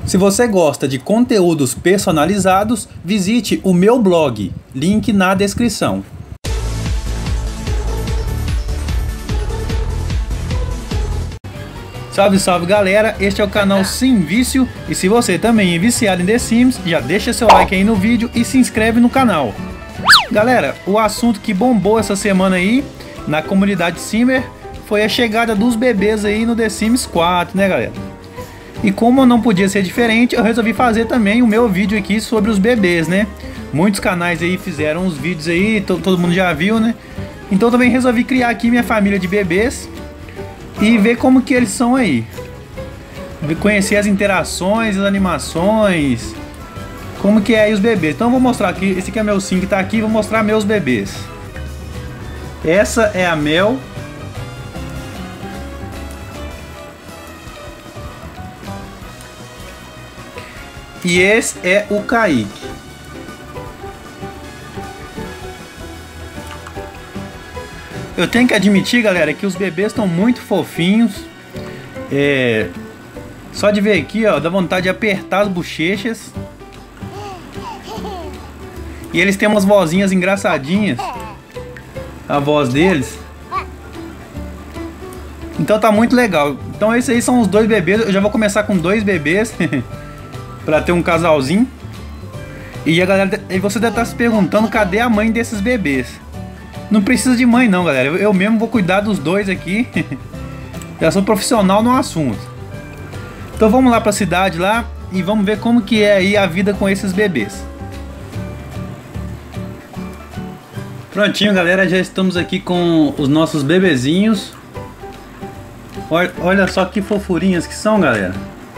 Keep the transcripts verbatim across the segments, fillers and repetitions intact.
Se você gosta de conteúdos personalizados, visite o meu blog, link na descrição. Salve, salve galera, este é o canal Sim Vício, e se você também é viciado em The Sims, já deixa seu like aí no vídeo e se inscreve no canal. Galera, o assunto que bombou essa semana aí, na comunidade Simmer, foi a chegada dos bebês aí no The Sims quatro, né galera? E como não podia ser diferente, eu resolvi fazer também o meu vídeo aqui sobre os bebês, né? Muitos canais aí fizeram os vídeos aí, to todo mundo já viu, né? Então também resolvi criar aqui minha família de bebês e ver como que eles são aí. Conhecer as interações, as animações, como que é aí os bebês. Então eu vou mostrar aqui, esse aqui é meu sim que tá aqui, vou mostrar meus bebês. Essa é a Mel. E esse é o Kaique. Eu tenho que admitir, galera, que os bebês estão muito fofinhos. É... Só de ver aqui, ó, dá vontade de apertar as bochechas. E eles têm umas vozinhas engraçadinhas. A voz deles. Então tá muito legal. Então esses aí são os dois bebês. Eu já vou começar com dois bebês. Pra ter um casalzinho. E a galera, e você deve estar se perguntando cadê a mãe desses bebês. Não precisa de mãe não, galera. Eu, eu mesmo vou cuidar dos dois aqui. Já sou profissional no assunto. Então vamos lá pra cidade lá e vamos ver como que é aí a vida com esses bebês. Prontinho, galera, já estamos aqui com os nossos bebezinhos. Olha, olha só que fofurinhas que são, galera.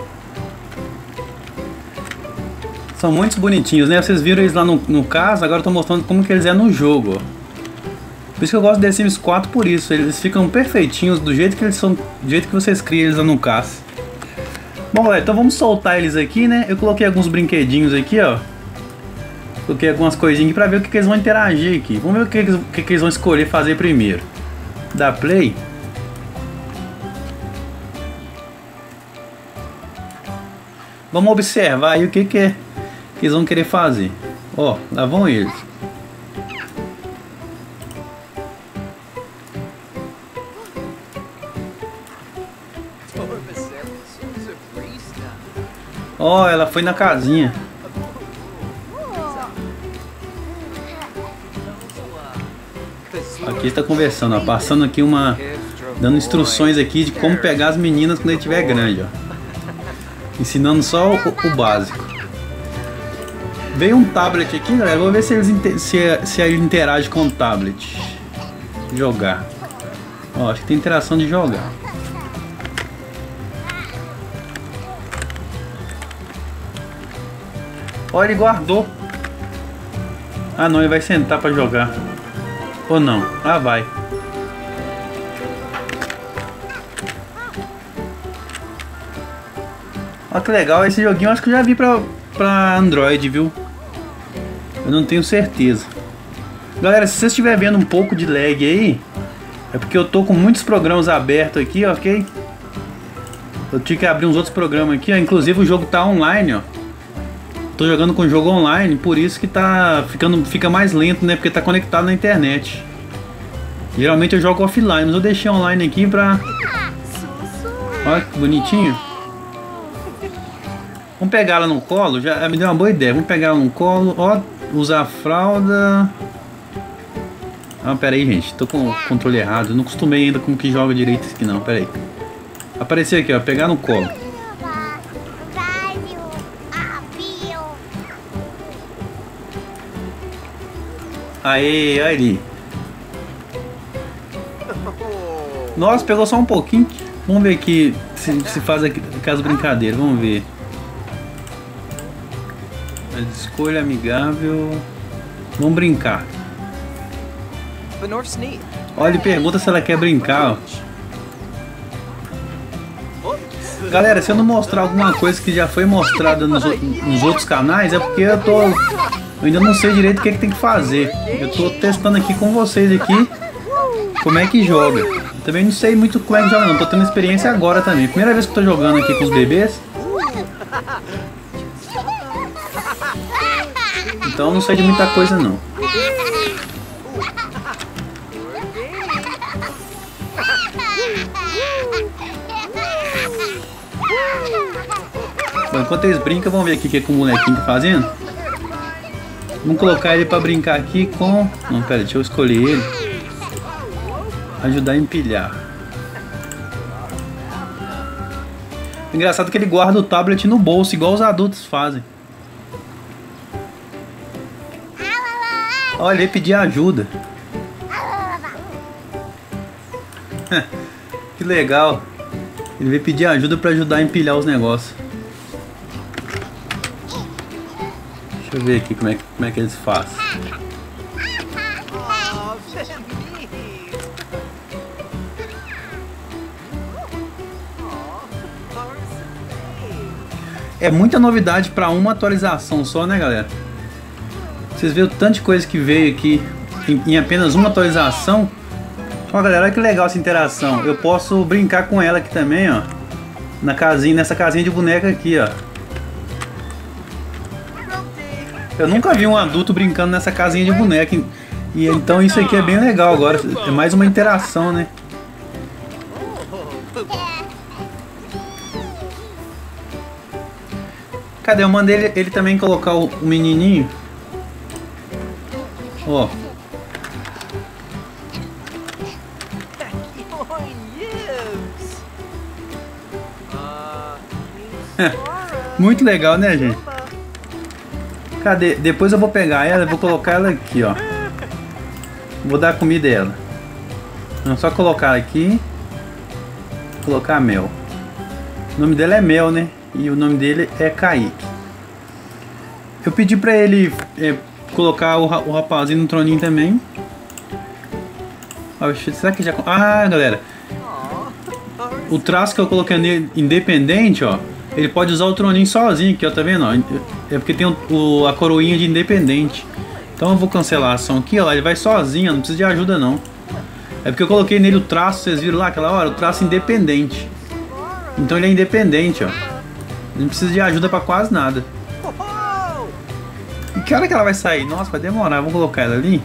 São muito bonitinhos, né? Vocês viram eles lá no, no caso, agora eu tô mostrando como que eles é no jogo, ó. Por isso que eu gosto de The Sims quatro, por isso. Eles ficam perfeitinhos, do jeito que eles são, do jeito que vocês criam eles lá no caso. Bom, galera, então vamos soltar eles aqui, né? Eu coloquei alguns brinquedinhos aqui, ó. Coloquei algumas coisinhas aqui pra ver o que, que eles vão interagir aqui. Vamos ver o que, que, que, que eles vão escolher fazer primeiro. Dá play. Vamos observar aí o que, que é que eles vão querer fazer. Ó, lá vão eles. Ó, ela foi na casinha. Aqui está conversando, ó, passando aqui uma, dando instruções aqui de como pegar as meninas quando ele estiver grande, ó. Ensinando só o, o básico. Veio um tablet aqui, galera. Vou ver se, eles, se, se ele interage com o tablet. Jogar. Ó, acho que tem interação de jogar. Ó, ele guardou. Ah não, ele vai sentar pra jogar. Ou não? Ah, vai. Ó que legal, esse joguinho eu acho que eu já vi pra, pra Android, viu? Eu não tenho certeza. Galera, se você estiver vendo um pouco de lag aí, é porque eu tô com muitos programas abertos aqui, ok? Eu tive que abrir uns outros programas aqui, ó. Inclusive o jogo tá online, ó. Tô jogando com o jogo online, por isso que tá ficando, fica mais lento, né? Porque tá conectado na internet. Geralmente eu jogo offline, mas eu deixei online aqui pra... Olha que bonitinho. Vamos pegar ela no colo, já me deu uma boa ideia. Vamos pegar ela no colo, ó, usar a fralda. Ah, pera aí, gente, tô com o controle errado. Eu não acostumei ainda com que joga direito isso aqui não, pera aí. Apareceu aqui, ó, pegar no colo. Aê, olha ali. Nossa, pegou só um pouquinho. Vamos ver aqui se, se faz aqui, aquelas brincadeiras, vamos ver. Escolha amigável. Vamos brincar. Olha, ele pergunta se ela quer brincar, ó. Galera, se eu não mostrar alguma coisa que já foi mostrada nos, nos outros canais, é porque eu tô... Eu ainda não sei direito o que, é que tem que fazer. Eu tô testando aqui com vocês aqui como é que joga. Também não sei muito como é que joga não, tô tendo experiência agora também. Primeira vez que eu tô jogando aqui com os bebês. Então não sei de muita coisa não. Bom, enquanto eles brincam, vamos ver aqui o que, que o molequinho tá fazendo. Vamos colocar ele pra brincar aqui com... Não, pera, deixa eu escolher ele. Ajudar a empilhar. Engraçado que ele guarda o tablet no bolso, igual os adultos fazem. Olha, ele pedir ajuda. Que legal. Ele veio pedir ajuda pra ajudar a empilhar os negócios. Deixa eu ver aqui como é, como é que eles fazem. É muita novidade para uma atualização só, né, galera? Vocês viram o tanto de coisa que veio aqui em, em apenas uma atualização. Ó, galera, olha que legal essa interação. Eu posso brincar com ela aqui também, ó. Na casinha, nessa casinha de boneca aqui, ó. Eu nunca vi um adulto brincando nessa casinha de boneca. E então isso aqui é bem legal agora. É mais uma interação, né? Cadê? Eu mandei ele, ele também colocar o, o menininho. Ó. Muito legal, né, gente? Cadê? Depois eu vou pegar ela e vou colocar ela aqui, ó. Vou dar comida a ela. Vamos só colocar aqui. Colocar Mel. O nome dela é Mel, né? E o nome dele é Kaique. Eu pedi pra ele é, colocar o, o rapazinho no troninho também. Ah, será que já... Ah, galera. O traço que eu coloquei nele, independente, ó. Ele pode usar o troninho sozinho aqui, ó. Tá vendo? Ó? É porque tem o, o, a coroinha de independente. Então eu vou cancelar a ação aqui, ó. Ele vai sozinho, não precisa de ajuda não. É porque eu coloquei nele o traço, vocês viram lá aquela hora? O traço independente. Então ele é independente, ó. Não precisa de ajuda pra quase nada. E que hora que ela vai sair? Nossa, vai demorar. Vamos colocar ela ali.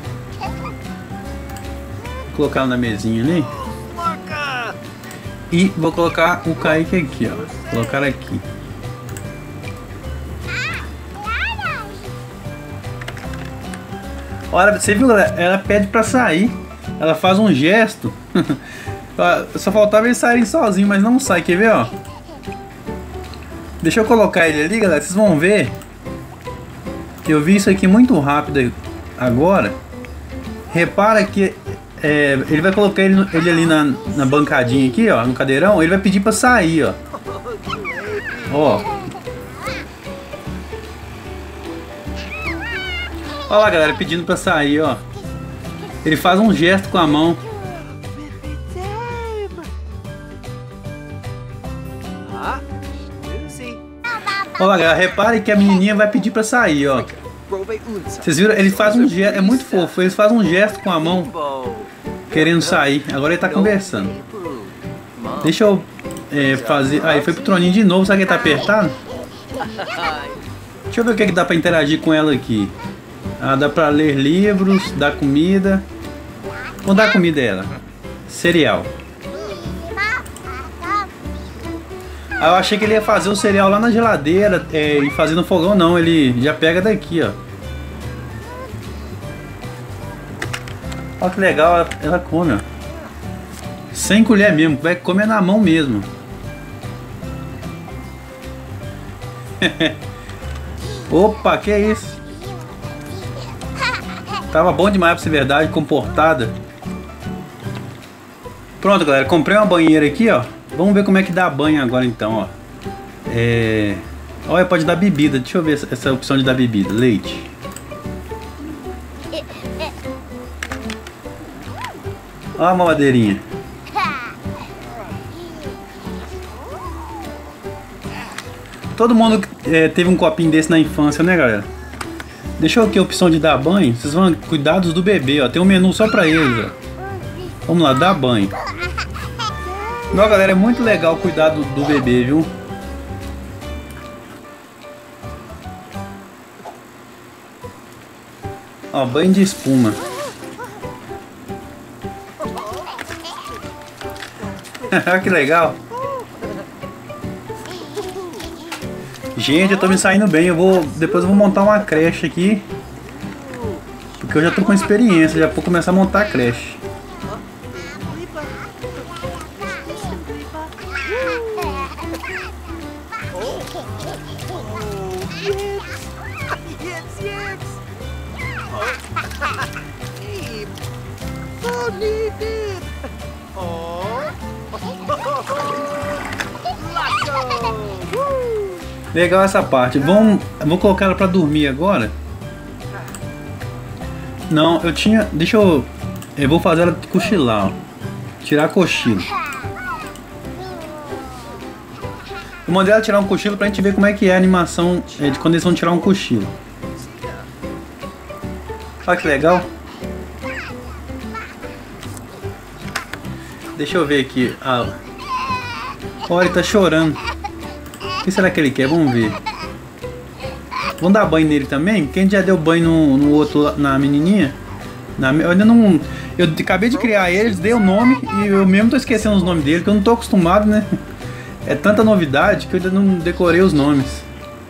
Vou colocar ela na mesinha ali. E vou colocar o Kaique aqui, ó. Vou colocar aqui. Olha, você viu, galera? Ela pede pra sair. Ela faz um gesto. Só faltava eles saírem sozinhos, mas não sai. Quer ver, ó? Deixa eu colocar ele ali, galera. Vocês vão ver. Eu vi isso aqui muito rápido agora. Repara que é, ele vai colocar ele, ele ali na, na bancadinha aqui, ó, no cadeirão. Ele vai pedir pra sair, ó. Ó. Olha lá, galera, pedindo pra sair, ó. Ele faz um gesto com a mão. Olha lá, galera, repare que a menininha vai pedir pra sair, ó. Vocês viram? Ele faz um gesto, é muito fofo. Ele faz um gesto com a mão, querendo sair. Agora ele tá conversando. Deixa eu é, fazer... Ah, ele foi pro troninho de novo. Será que ele tá apertado? Deixa eu ver o que, é que dá pra interagir com ela aqui. Ah, dá pra ler livros, dar comida. Vamos dar comida a ela. Cereal. Ah, eu achei que ele ia fazer o cereal lá na geladeira é, e fazer no fogão. Não, ele já pega daqui, ó. Olha que legal, ela, ela come, ó. Sem colher mesmo, vai comer na mão mesmo. Opa, que é isso? Tava bom demais pra ser verdade, comportada. Pronto, galera, comprei uma banheira aqui, ó. Vamos ver como é que dá banho agora então, ó. É... Olha, pode dar bebida. Deixa eu ver essa, essa opção de dar bebida. Leite. Olha a mamadeirinha. Todo mundo é, teve um copinho desse na infância, né, galera? Deixou aqui a opção de dar banho. Vocês vão cuidados do bebê, ó. Tem um menu só pra eles, ó. Vamos lá, dar banho. Não, galera, é muito legal cuidar do, do bebê, viu? Ó, banho de espuma. Que legal. Gente, eu tô me saindo bem. Eu vou, depois eu vou montar uma creche aqui, porque eu já tô com experiência. Já vou começar a montar a creche. Legal essa parte. Vamos, vou colocar ela pra dormir agora. Não, eu tinha... Deixa eu... Eu vou fazer ela cochilar, ó. Tirar cochilo. Eu mandei ela tirar um cochilo pra gente ver como é que é a animação é, de quando eles vão tirar um cochilo. Olha que legal. Deixa eu ver aqui. Ah, olha, ele tá chorando. O que será que ele quer? Vamos ver. Vamos dar banho nele também? Quem já deu banho no, no outro, na menininha? Na, eu ainda não... Eu acabei de criar eles, dei o nome e eu mesmo tô esquecendo os nomes deles, porque eu não tô acostumado, né? É tanta novidade que eu ainda não decorei os nomes.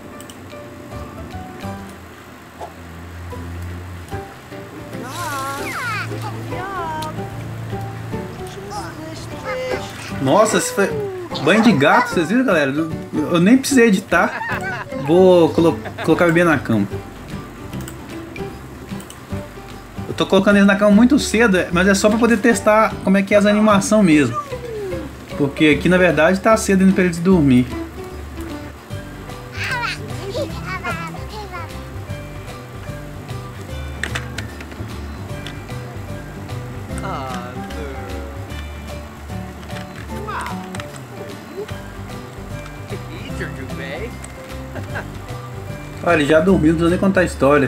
Nossa, esse foi banho de gato, vocês viram, galera? Eu nem precisei editar. Vou colo colocar o bebê na cama. Eu tô colocando ele na cama muito cedo, mas é só pra poder testar como é que é as animações mesmo. Porque aqui na verdade tá cedo indo pra eles dormir. Olha, ele já dormiu, não precisa nem contar a história.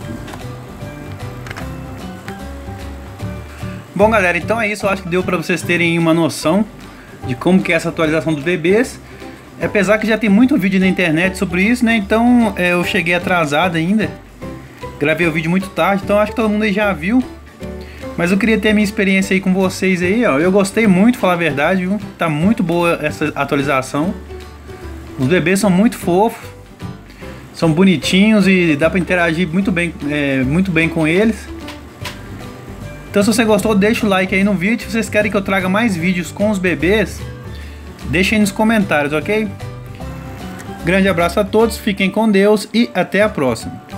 Bom, galera, então é isso. Eu acho que deu pra vocês terem uma noção de como que é essa atualização dos bebês. Apesar que já tem muito vídeo na internet sobre isso, né? Então é, eu cheguei atrasado ainda. Gravei o vídeo muito tarde, então acho que todo mundo aí já viu. Mas eu queria ter a minha experiência aí com vocês aí, ó. Eu gostei muito, falar a verdade, viu? Tá muito boa essa atualização. Os bebês são muito fofos. São bonitinhos e dá pra interagir muito bem, é, muito bem com eles. Então se você gostou, deixa o like aí no vídeo. Se vocês querem que eu traga mais vídeos com os bebês, deixem aí nos comentários, ok? Grande abraço a todos, fiquem com Deus e até a próxima.